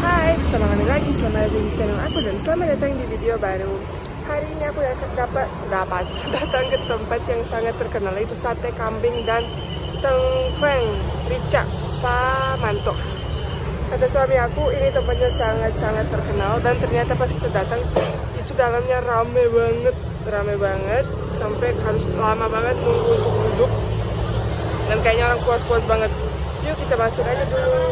Hai, selamat lagi, selamat datang di channel aku dan selamat datang di video baru. Hari ini aku datang ke tempat yang sangat terkenal, itu sate kambing dan tengkleng ricak Pak Mantok. Kata suami aku ini tempatnya sangat-sangat terkenal dan ternyata pas kita datang itu dalamnya rame banget sampai harus lama banget nunggu untuk duduk dan kayaknya orang puas-puas banget. Yuk kita masuk aja dulu.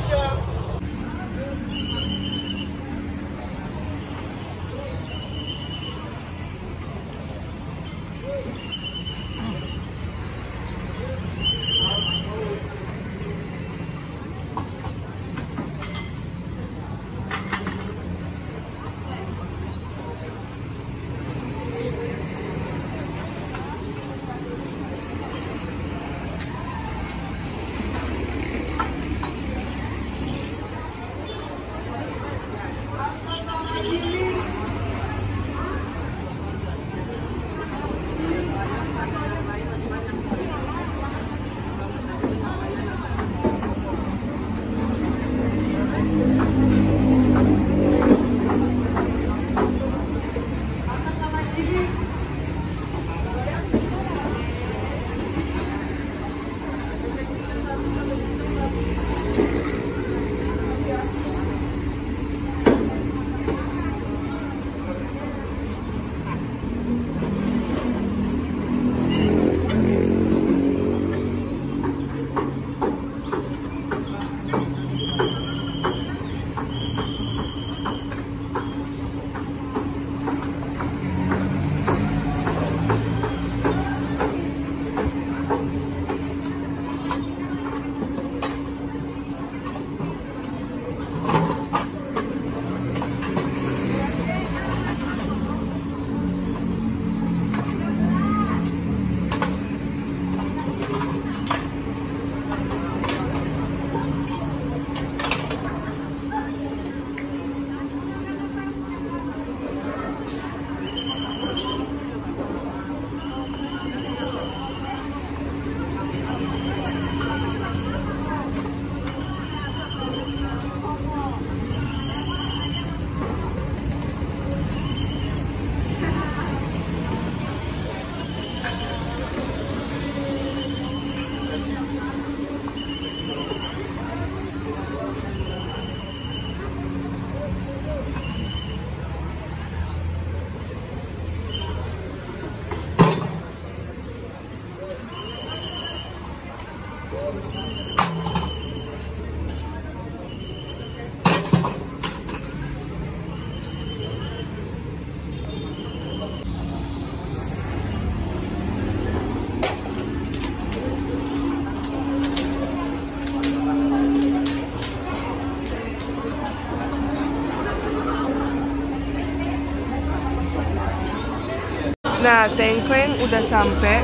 Nah, tengkleng udah sampai.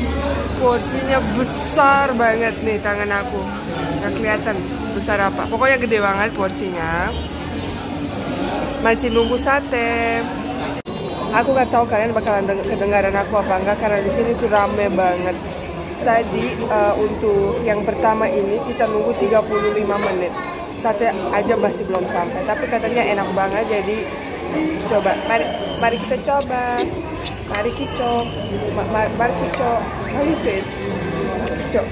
Porsinya besar banget nih tangan aku. Nggak kelihatan sebesar apa. Pokoknya gede banget porsinya. Masih nunggu sate. Aku nggak tahu kalian bakalan kedengaran aku apa enggak karena di sini tuh rame banget. Tadi untuk yang pertama ini kita nunggu 35 menit. Sate aja masih belum sampai. Tapi katanya enak banget jadi coba. Mari kita coba. Mari kicok, mari kicok, mari set, kicok.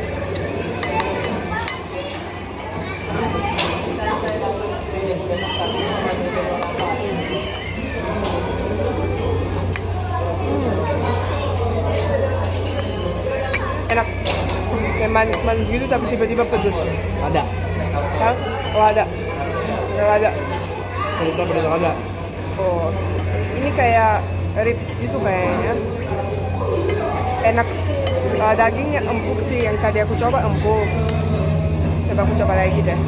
Enak, kayak manis-manis gitu tapi tiba-tiba pedes. Ada? Hah? Oh ada, ada. Pedes ada. Oh, ini kayak ribs gitu kayaknya. Enak. Dagingnya empuk sih, yang tadi aku coba empuk. Coba aku coba lagi deh.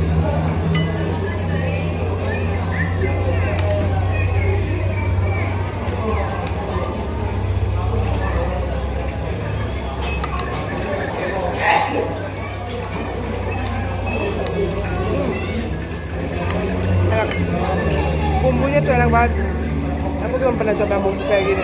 Enak. Bumbunya tuh enak banget. Aku belum pernah coba bumbu kayak gini.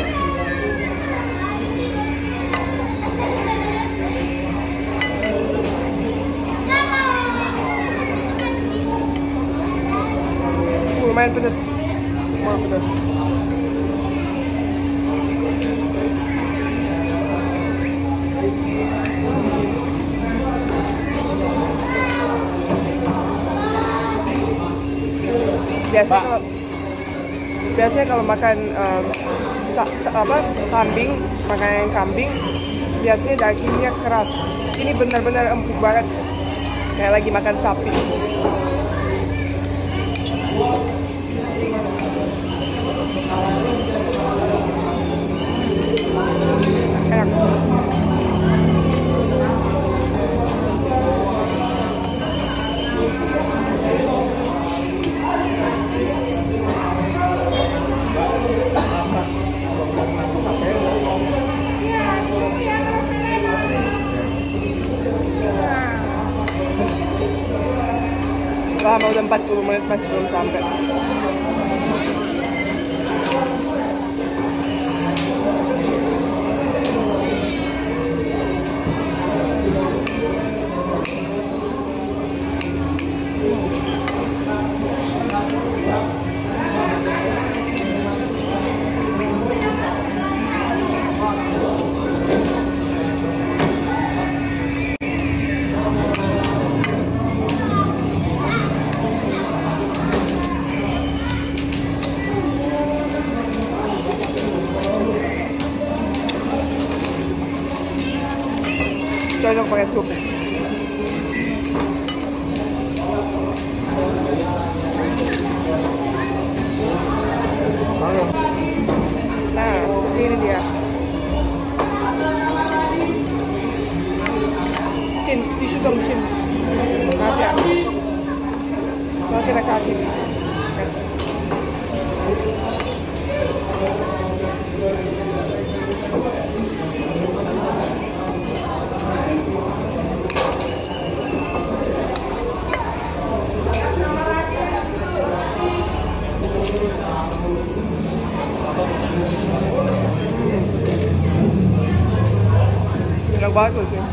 lumayan pedas. Lumayan pedas. Biasanya kalau makan kambing, makanan kambing, biasanya dagingnya keras. Ini benar-benar empuk banget, kayak lagi makan sapi. Enak. Lama udah 40 menit masih belum sampai. Cocok pakai sup. Nah, seperti ini dia. Cin, tisu dong, Cin. Maaf ya. Soalnya kita kaki. Kasih. Enak banget loh sih.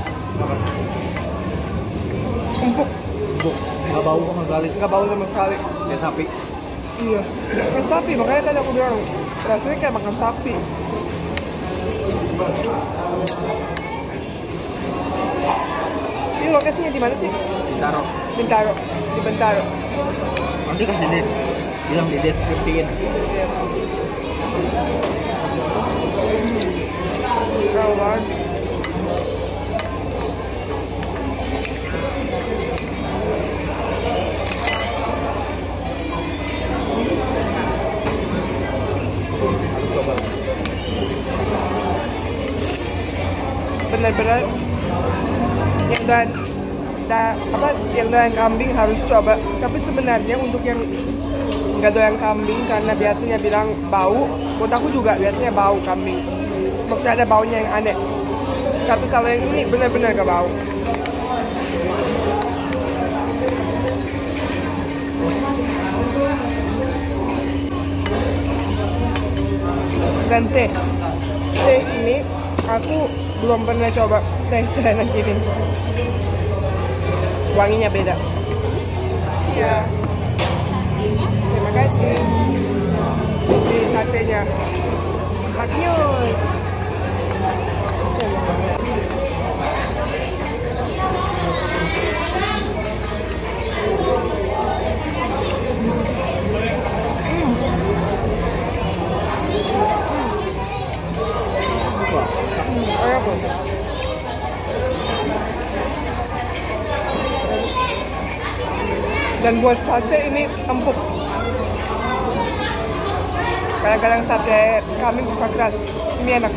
Empuk. Nggak bau sama sekali. Nggak bau sama sekali. Kayak sapi. Iya, kayak sapi. Makanya tadi aku bilang rasanya kayak makan sapi. Ini lokasinya di mana sih? Bintaro. Bintaro. Di Bintaro. Nanti kasih deh. Bilang di deskripsiin. Iya. Enak banget. Coba. Benar-benar yang doyan kambing harus coba. Tapi sebenarnya untuk yang nggak doyan kambing karena biasanya bilang bau, buat aku juga biasanya bau kambing. Maksudnya ada baunya yang aneh. Tapi kalau yang ini benar-benar gak bau. Dan teh ini aku belum pernah coba teh seenak ini. Wanginya beda. Ya. Terima kasih. Di satenya. Makius. Dan buat sate ini empuk. Kadang-kadang sate kambing suka keras. Ini enak.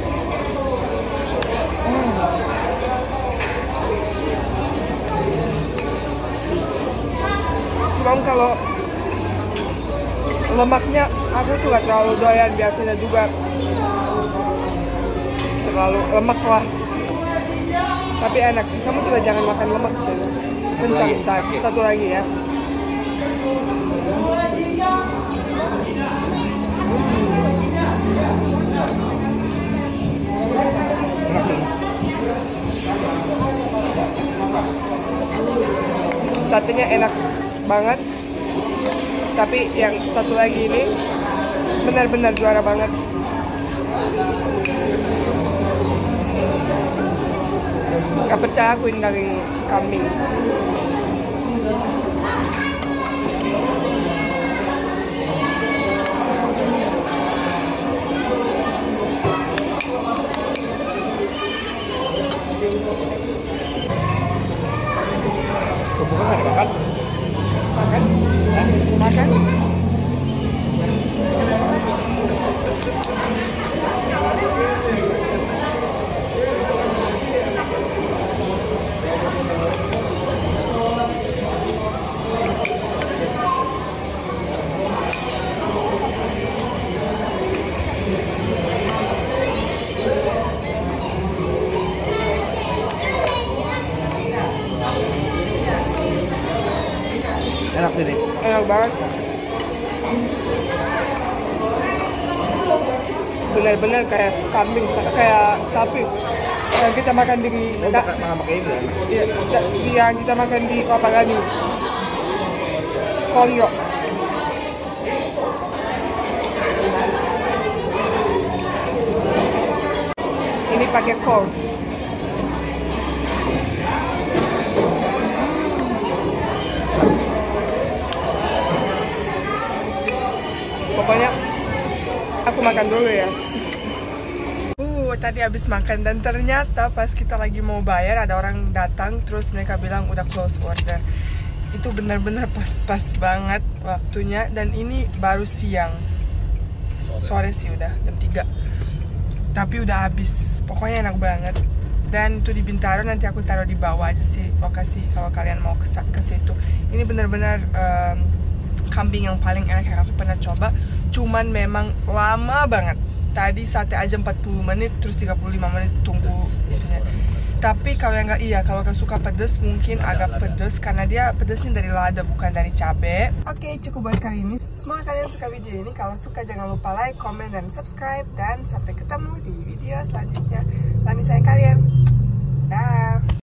Cuma kalau lemaknya aku tuh gak terlalu doyan, biasanya juga terlalu lemak lah. Tapi enak. Kamu juga jangan makan lemak, Cil. Kencang, ntar. Satu lagi ya. Satenya enak banget. Tapi yang satu lagi ini benar-benar juara banget. Gak percaya aku ini daging kambing. Kerupuknya nggak dimakan? Makan? Hah? Makan? Enak sih nih. Enak banget. Benar-benar kayak kambing, kayak sapi yang kita makan di Makan pakai ini ya? iya, yang kita makan di Papagani Konro. Ini pakai kol. Pokoknya aku makan dulu ya. Tadi habis makan dan ternyata pas kita lagi mau bayar ada orang datang terus mereka bilang udah close order. Itu benar-benar pas-pas banget waktunya dan ini baru siang. Sore sih udah jam 3. Tapi udah habis. Pokoknya enak banget. Dan itu di Bintaro, nanti aku taruh di bawah aja sih lokasi kalau kalian mau ke situ. Ini benar-benar kambing yang paling enak yang aku pernah coba. Cuman memang lama banget. Tadi sate aja 40 menit, terus 35 menit tunggu itunya. Tapi kalau yang kalau gak suka pedes mungkin agak pedes karena dia pedesnya dari lada bukan dari cabe. Oke, cukup buat kali ini. Semoga kalian suka video ini. Kalau suka jangan lupa like, comment, dan subscribe. Dan sampai ketemu di video selanjutnya. Lami sayang kalian. Dah.